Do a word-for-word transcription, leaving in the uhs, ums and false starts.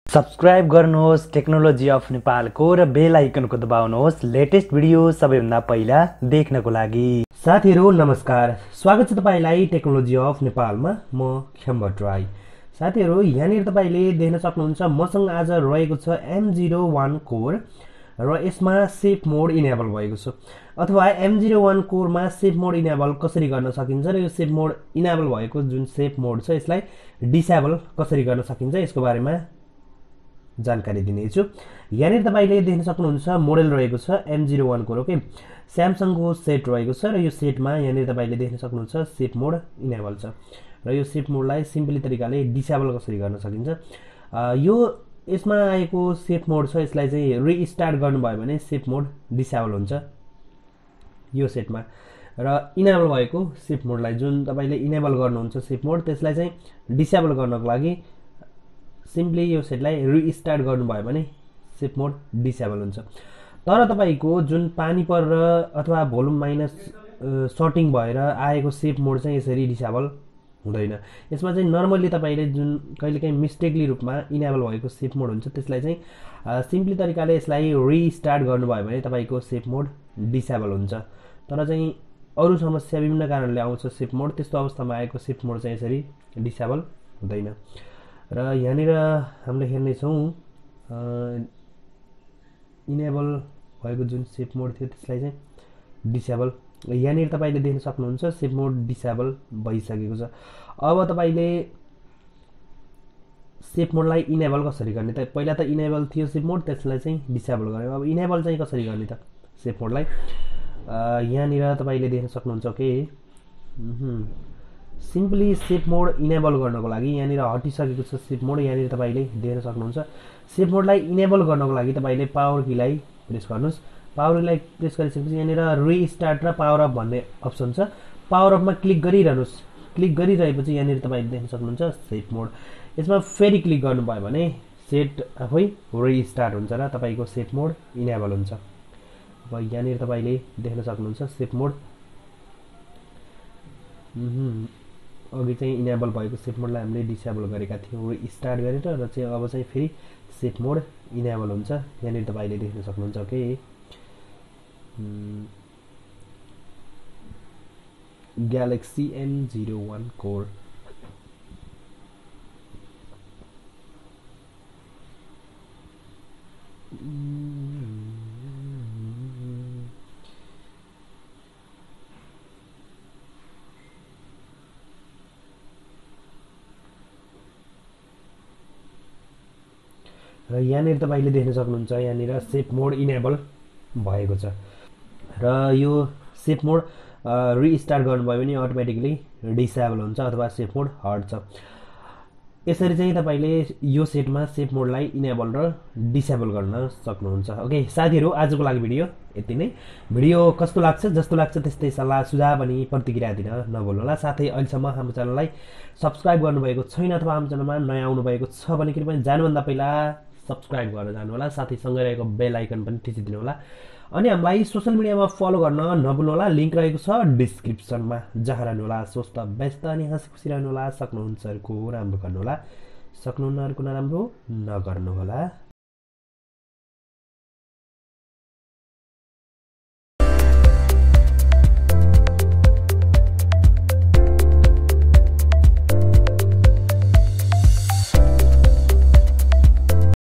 Subscribe गर्नुहोस् technology of नेपालको र बेल आइकनको दबाउनुहोस् लेटेस्ट भिडियो सबैभन्दा पहिला देख्नको लागि। साथीहरू नमस्कार, स्वागत छ तपाईलाई टेक्नोलोजी अफ नेपालमा। म खेम भट्टराई। साथीहरू यहाँनिर तपाईले देख्न सक्नुहुन्छ मसँग आज रहेको छ एम जिरो वान कोर र यसमा सेफ मोड इनेबल भएको छ, अथवा एम जिरो वान कोरमा सेफ मोड इनेबल कसरी गर्न सकिन्छ र यो सेफ मोड इनेबल भएको जुन सेफ मोड छ यसलाई डिसेबल कसरी गर्न सकिन्छ यसको बारेमा जानकारी दिनेछु। यहाँनिर तपाईले देख्न सक्नुहुन्छ मोडल रहेको छ M zero one core. Okay, स्यामसङको सेट रहेको छ र यो सेटमा यहाँनिर तपाईले देख्न सक्नुहुन्छ सेफ मोड इनेबल छ र यो सेफ मोडलाई सिम्पली तरिकाले डिसेबल कसरी गर्न सकिन्छ। यो यसमा आएको सेफ मोड छ, यसलाई चाहिँ रिस्टार्ट गर्नुभयो भने सेफ मोड डिसेबल हुन्छ यो सेटमा, र इनेबल भएको सेफ मोडलाई जुन तपाईले इनेबल गर्नुहुन्छ सेफ मोड त्यसलाई चाहिँ डिसेबल गर्नको लागि सिम्पली यो सेटलाई रिस्टार्ट गर्नुभयो भने सेफ मोड डिसेबल हुन्छ। तर तपाईको जुन पानी परेर अथवा भोल्युम माइनस सर्टिङ भएर आएको सेफ मोड चाहिँ यसरी डिसेबल हुँदैन। यसमा चाहिँ नर्मली तपाईले जुन कहिलेकाहीँ मिस्टेकली रूपमा इनेबल भएको सेफ मोड हुन्छ त्यसलाई चाहिँ सिम्पली तरिकाले यसलाई रिस्टार्ट गर्नुभयो भने तपाईको सेफ मोड डिसेबल हुन्छ। तर चाहिँ अरू समस्या विभिन्न कारणले आउँछ सेफ मोड, त्यस्तो अवस्थामा आएको सेफ मोड चाहिँ यसरी डिसेबल हुँदैन। र यहाँनिर हामीले हेर्नेछौँ इनेबल भएको जुन सेफ मोड थियो त्यसलाई चाहिँ डिसेबल, यहाँनिर तपाईले देख्न सक्नुहुन्छ सेफ मोड डिसेबल भइसकेको छ। अब तपाईले सेफ मोडलाई इनेबल कसरी गर्ने त? पहिला त इनेबल थियो सेफ मोड, त्यसलाई चाहिँ डिसेबल गर्यो। अब इनेबल चाहिँ कसरी गर्ने त सेफ मोडलाई? यहाँनिर तपाईले देख्न सक्नुहुन्छ के सिम्पली सेफ मोड इनेबल गर्नको लागि यहाँनिर हटिसकेको छ सेफ मोड, यहाँनिर तपाईले देख्न सक्नुहुन्छ। सेफ मोडलाई इनेबल गर्नको लागि तपाईले पावर कीलाई प्रेस गर्नुहोस्। पावर कीलाई प्रेस गरिसकेपछि यहाँनिर रिस्टार्ट र पावर अफ भन्ने अप्सन छ, पावर अफमा क्लिक गरिरहनुहोस्। क्लिक गरिरहेपछि यहाँनिर तपाईले देख्न सक्नुहुन्छ सेफ मोड, यसमा फेरि क्लिक गर्नुभयो भने सेट आफै रिस्टार्ट हुन्छ र तपाईको सेफ मोड इनेबल हुन्छ। अब यहाँनिर तपाईले देख्न सक्नुहुन्छ सेफ मोड अघि चाहिँ इनेबल भएको सेफ मोडलाई हामीले डिसेबल गरेका थियौँ रिस्टार्ट गरेर, र चाहिँ अब चाहिँ फेरि सेफ मोड इनेबल हुन्छ। यहाँनिर तपाईले देख्न सक्नुहुन्छ के Galaxy M zero one core. र यहाँनिर तपाईले देख्न सक्नुहुन्छ यहाँनिर सेफ मोड इनेबल भएको छ र यो सेफ मोड रिस्टार्ट गर्नुभयो भने अटोमेटिकली डिसेबल हुन्छ अथवा सेफ मोड हट्छ। यसरी चाहिँ तपाईले यो सेटमा सेफ मोडलाई इनेबल र डिसेबल गर्न सक्नुहुन्छ। ओके साथीहरू, आजको लागि भिडियो यति नै। भिडियो कस्तो लाग्छ, जस्तो लाग्छ त्यस्तै सल्लाह सुझाव अनि प्रतिक्रिया दिन नभुल्नुहोला। साथै अहिलेसम्म हाम्रो च्यानललाई सब्स्क्राइब गर्नुभएको छैन अथवा हाम्रो च्यानलमा नयाँ आउनुभएको छ भने कृपया जानुभन्दा पहिला सब्स्क्राइब गरेर जानुहोला, साथै सँगै रहेको बेल आइकन पनि थिचिदिनु होला। अनि हामीलाई सोशल मिडियामा फलो गर्न नभुल्नुहोला, लिङ्क रहेको छ डिस्क्रिप्सनमा। जहाँ रहनुहोला स्वस्थ व्यस्त अनि हाँसी खुसी रहनुहोला। सक्नुहुन्छहरूको राम्रो गर्नुहोला, सक्नुहुन्नहरूको नराम्रो नगर्नुहोला।